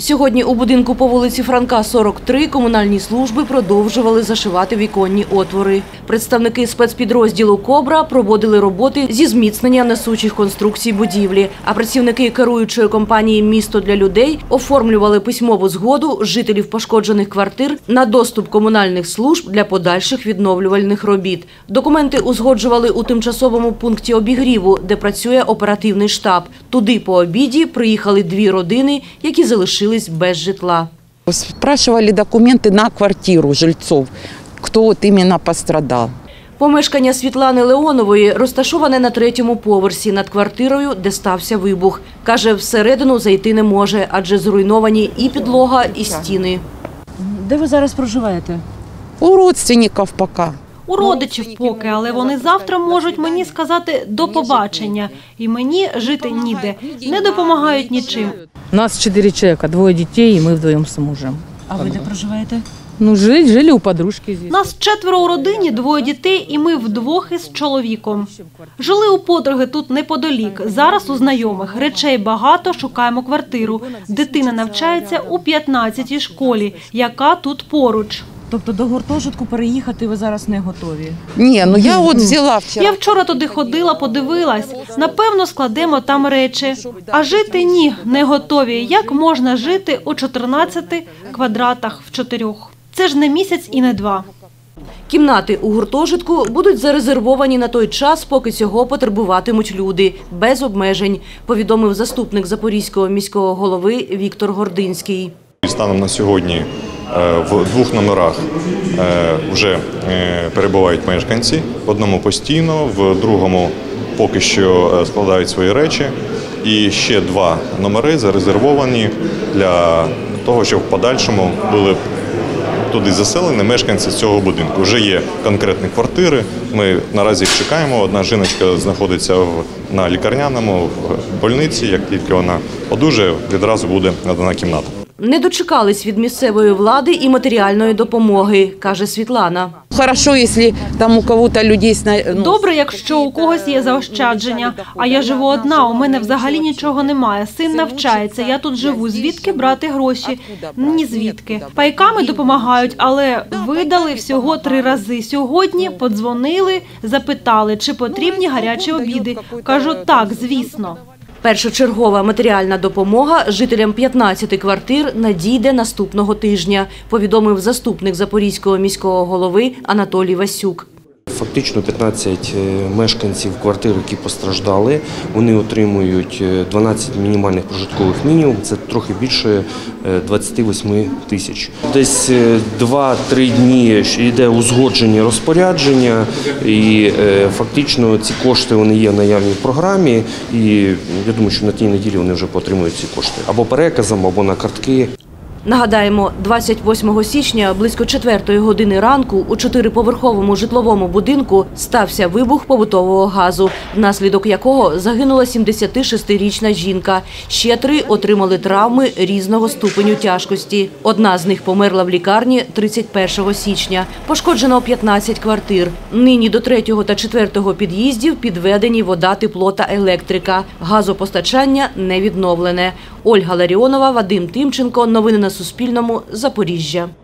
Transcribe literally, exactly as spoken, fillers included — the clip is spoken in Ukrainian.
Сьогодні у будинку по вулиці Франка, сорок три, комунальні служби продовжували зашивати віконні отвори. Представники спецпідрозділу «Кобра» проводили роботи зі зміцнення несучих конструкцій будівлі, а працівники керуючої компанії «Місто для людей» оформлювали письмову згоду жителів пошкоджених квартир на доступ комунальних служб для подальших відновлювальних робіт. Документи узгоджували у тимчасовому пункті обігріву, де працює оперативний штаб. Туди по обіді приїхали дві родини, які залишились без житла. Спрашивали документы на квартиру жильцов, кто вот именно пострадал. Помешкання Світлани Леонової розташоване на третьому поверсі над квартирою, де стався вибух. Каже, всередину зайти не може, адже зруйновані і підлога, і стіни. Де ви зараз проживаєте? У родственников пока. У родичів поки, але вони завтра можуть мені сказати «до побачення». І мені жити ніде. Не допомагають нічим. У нас чотири чоловіка, двоє дітей і ми вдвоєм з мужем. А ви де проживаєте? Ну, жили, жили у подружки здесь. Нас четверо у родині, двоє дітей і ми вдвох із чоловіком. Жили у подруги тут неподалік, зараз у знайомих. Речей багато, шукаємо квартиру. Дитина навчається у п'ятнадцятій школі, яка тут поруч. Тобто до гуртожитку переїхати ви зараз не готові? Ні, ну я от взяла вчора. Я вчора туди ходила, подивилась. Напевно, складемо там речі. А жити – ні, не готові. Як можна жити у чотирнадцяти квадратах в чотирьох? Це ж не місяць і не два. Кімнати у гуртожитку будуть зарезервовані на той час, поки цього потребуватимуть люди, без обмежень, повідомив заступник Запорізького міського голови Віктор Гординський. Станом на сьогодні в двох номерах вже перебувають мешканці, в одному постійно, в другому поки що складають свої речі. І ще два номери зарезервовані для того, щоб в подальшому були туди заселені мешканці цього будинку. Вже є конкретні квартири, ми наразі їх чекаємо. Одна жіночка знаходиться на лікарняному в больниці, як тільки вона одужає, відразу буде надана кімната. Не дочекались від місцевої влади і матеріальної допомоги, каже Світлана. Хорошо, якщо там у кого-то людей... Добре, якщо у когось є заощадження. А я живу одна, у мене взагалі нічого немає. Син навчається, я тут живу. Звідки брати гроші? Ні звідки. Пайками допомагають, але видали всього три рази. Сьогодні подзвонили, запитали, чи потрібні гарячі обіди. Кажу, так, звісно. Першочергова матеріальна допомога жителям п'ятнадцяти квартир надійде наступного тижня, повідомив заступник Запорізького міського голови Анатолій Васюк. Фактично п'ятнадцять мешканців квартир, які постраждали, вони отримують дванадцять мінімальних прожиткових мінімумів, це трохи більше двадцяти восьми тисяч. Десь два-три дні йде узгодження розпорядження і фактично ці кошти вони є наявні в програмі і я думаю, що на тій неділі вони вже отримують ці кошти або переказом, або на картки. Нагадаємо, двадцять восьмого січня близько четвертої години ранку у чотириповерховому житловому будинку стався вибух побутового газу, внаслідок якого загинула сімдесятишестирічна жінка. Ще три отримали травми різного ступеню тяжкості. Одна з них померла в лікарні тридцять першого січня. Пошкоджено п'ятнадцять квартир. Нині до третього та четвертого під'їздів підведені вода, тепло та електрика. Газопостачання не відновлене. Ольга Ларіонова, Вадим Тимченко. Новини на Суспільному. Запоріжжя.